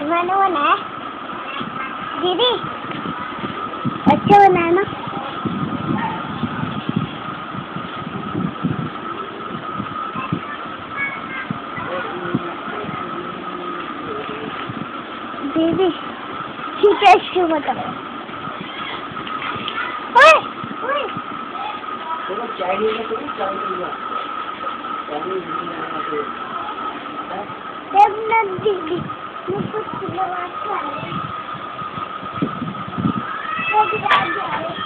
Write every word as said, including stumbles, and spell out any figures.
मैंने बनाया दीदी, अच्छा बनाया ना। दीदी ठीक है, इसको बताओ। ओए ओए चलो चाय नहीं है तो चाय पीऊंगा। चाय नहीं है ना दीदी मैं कुछ लगा के आ रही हूँ।